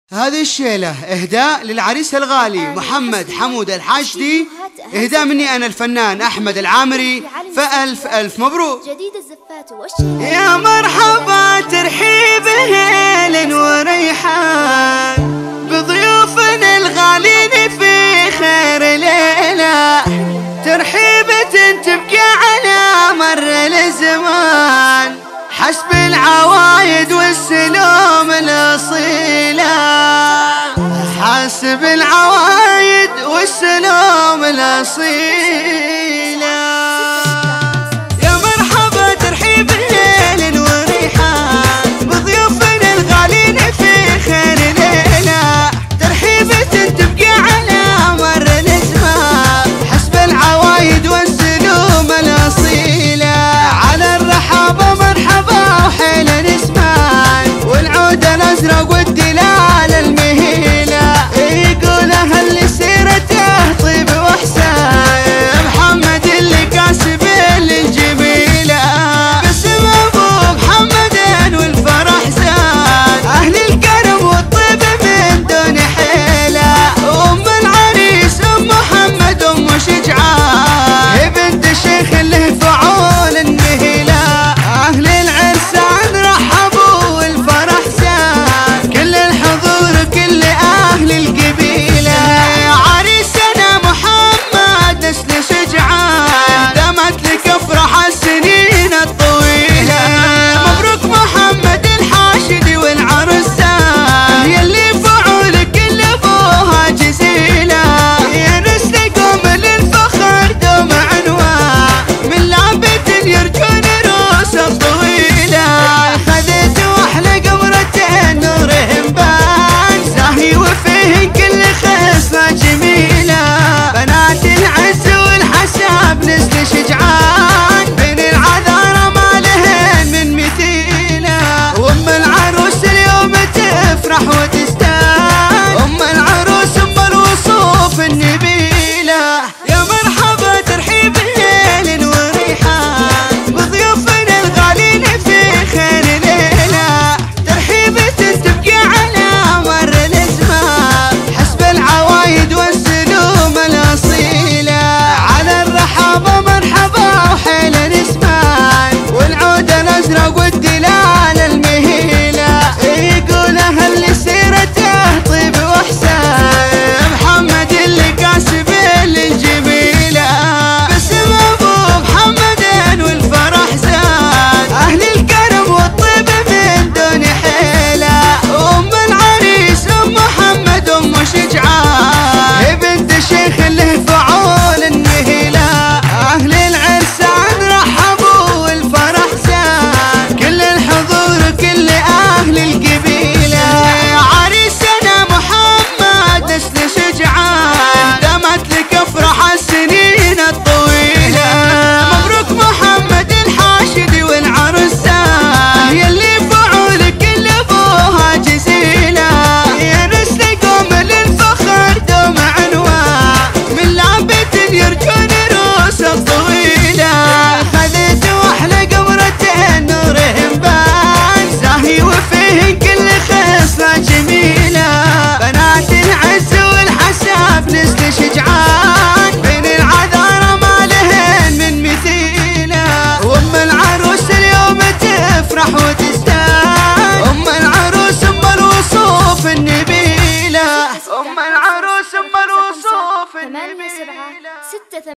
هذه الشيلة إهداء للعريس الغالي محمد حمود الحاشدي، إهداء مني أنا الفنان أحمد العامري، فألف ألف مبروك. جديد الزفات والشيلة. يا مرحبا ترحيب هيل وريحان بضيوفنا الغالين في خير ليلة، ترحيبة تبقى على مر الزمان حسب العوايد والسلوم الأصيلة، حسب العوايد والسلوم الأصيلة. يا مرحبا ترحيب هيل وريحان بضيوفنا الغالين في خير ليلة، ترحيبة تبقى على مر الزمان حسب العوايد والسلوم الأصيلة. على الرحابة مرحبا وحيل نسمان والعود الأزرق والدلال المهيلة، يقول أهل سيرته طيب وإحسان محمد اللي كاسب الجميلة، باسم أبو محمد والفرح زاد أهل الكرم والطيب من دون حيلة. أم العريس أم محمد أم شجعان هي بنت الشيخ اللي فعول النهيلة، أهل العرسان رحبوا والفرح زاد كل الحضور كل أهل القبيلة. عريسنا محمد نسل شجعان دامت لك أفراح السنين الطويلة، مبروك محمد الحاشدي والعرسان يلي فعولك اللي أبوها جزيلة، يا نسلكم للفخر دوم عنوان من لعبة يرجون روس الطويلة. خذت واحلى قمرتين نورهم بان زاهي وفيه كل خصلة جميلة، بنات العز والحساب نسل شجعان بين العذارى ما لهن من مثيلة. وام العروس اليوم تفرح وتستان ام العروس ام الوصوف النبيلة. يا مرحبا ترحيب هيل وريحان بضيوفنا الغالين في خير ليلة، ترحيبة تبقى على مر الزمان حسب العوايد والسلوم الأصيلة. على الرحابة مرحبا وحيل نسمان والعود الأزرق والدلال المهيلة، يقول أهل سيرته طيب وإحسان محمد اللي كاسب الجميلة، باسم أبو محمد والفرح زاد أهل الكرم والطيب من دون حيلة. أم العريس أم محمد أم شجعان هي بنت الشيخ اللي فعول النهيلة، أهل العرسان رحبوا والفرح زاد كل الحضور كل أهل القبيلة. عريسنا محمد نسل شجعان دامت لك أفراح السنين الطويلة، مبروك محمد الحاشدي والعرسان يلي فعولك اللي أبوها جزيلة، يا نسلكم للفخر دوم عنوان من لعبة يرجون روس الطويلة. خذت واحلى قمرتين نورهم بان زاهي وفيه كل خصلة جميلة، بنات العز والحساب نسل شجعان بين العذارى ما لهن من مثيلة. وام العروس اليوم تفرح وتستان ام العروس ام الوصوف النبيلة، ام العروس ام الوصوف 8 7 النبيلة. 6